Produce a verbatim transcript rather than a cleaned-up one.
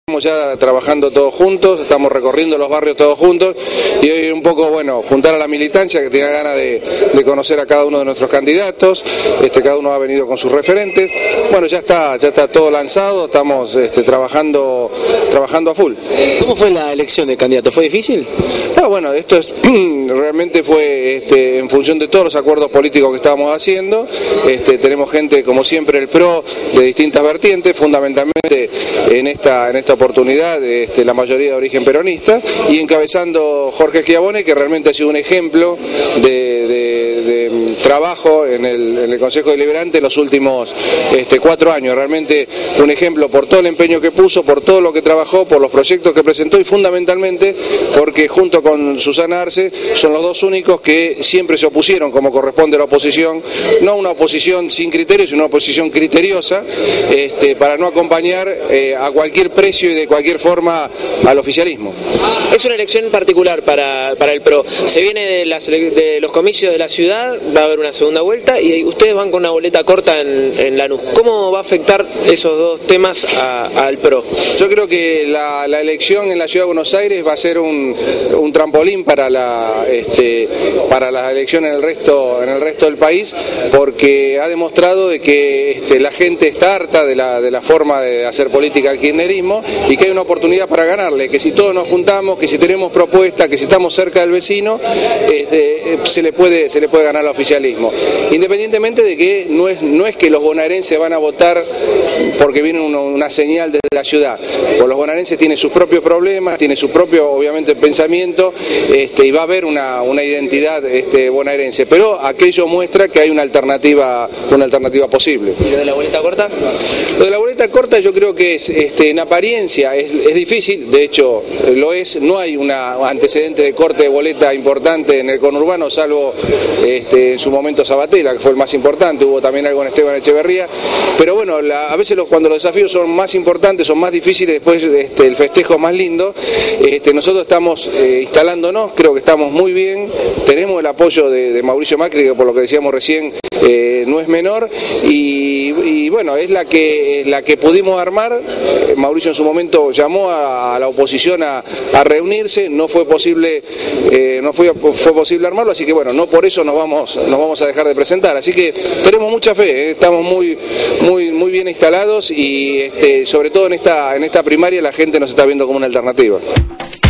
Estamos ya trabajando todos juntos, estamos recorriendo los barrios todos juntos y hoy un poco, bueno, juntar a la militancia que tenía ganas de, de conocer a cada uno de nuestros candidatos. Este, cada uno ha venido con sus referentes. Bueno, ya está, ya está todo lanzado, estamos este, trabajando, trabajando a full. ¿Cómo fue la elección de candidato? ¿Fue difícil? No, bueno, esto es, realmente fue este, en función de todos los acuerdos políticos que estábamos haciendo. Este, tenemos gente, como siempre, el P R O de distintas vertientes, fundamentalmente en esta, en esta oportunidad, este, la mayoría de origen peronista, y encabezando Jorge Schiavone, que realmente ha sido un ejemplo de, de, de trabajo en el, en el Consejo Deliberante los últimos este, cuatro años. Realmente un ejemplo por todo el empeño que puso, por todo lo que trabajó, por los proyectos que presentó y fundamentalmente porque junto con Susana Arce son los dos únicos que siempre se opusieron, como corresponde a la oposición, no una oposición sin criterios, sino una oposición criteriosa, este, para no acompañar eh, a cualquier precio y de cualquier forma al oficialismo. Es una elección particular para, para el P R O. Se viene de, las, de los comicios de la ciudad, va a haber una segunda vuelta y ustedes van con una boleta corta en, en Lanús. ¿Cómo va a afectar esos dos temas a, al P R O? Yo creo que la, la elección en la Ciudad de Buenos Aires va a ser un, un trampolín para la este, para las elecciones en el resto en el resto del país, porque ha demostrado de que este, la gente está harta de la, de la forma de hacer política al kirchnerismo y que hay una oportunidad para ganarle, que si todos nos juntamos, que si tenemos propuestas, que si estamos cerca del vecino, este, se le puede se le puede ganar al oficialismo, independientemente de que no es no es que los bonaerenses van a votar porque viene una, una señal desde la ciudad. Pues los bonaerenses tienen sus propios problemas, tienen su propio obviamente pensamiento, este, y va a haber una, una identidad este, bonaerense, pero aquello muestra que hay una alternativa una alternativa posible. ¿Y lo de la boleta corta? Lo de la boleta corta yo creo que es este, en apariencia es, es difícil, de hecho lo es, no hay un antecedente de corte de boleta importante en el conurbano, salvo este, en su momento Sabatella, que fue el más importante, hubo también algo en Esteban Echeverría, pero bueno, la, a veces los, cuando los desafíos son más importantes, son más difíciles, después este, el festejo más lindo. Este, nosotros estamos eh, instalándonos, creo que estamos muy bien, tenemos el apoyo de, de Mauricio Macri, que por lo que decíamos recién eh, no es menor, y, y bueno, es la que, la que pudimos armar. Mauricio en su momento llamó a, a la oposición a, a reunirse, no fue posible eh, no fue, fue posible armarlo, así que bueno, no por eso nos vamos, nos vamos a dejar de presentar, así que tenemos mucha fe, eh, estamos muy, muy, muy bien instalados y este, sobre todo en esta, en esta primaria la gente nos está viendo como una alternativa.